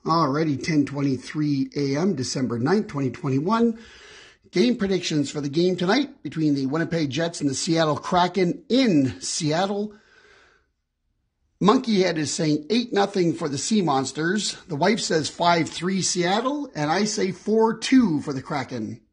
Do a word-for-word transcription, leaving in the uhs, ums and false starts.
Alrighty, ten twenty-three a m, December ninth, twenty twenty-one. Game predictions for the game tonight between the Winnipeg Jets and the Seattle Kraken in Seattle. Monkeyhead is saying eight nothing for the Sea Monsters. The wife says five three Seattle, and I say four two for the Kraken.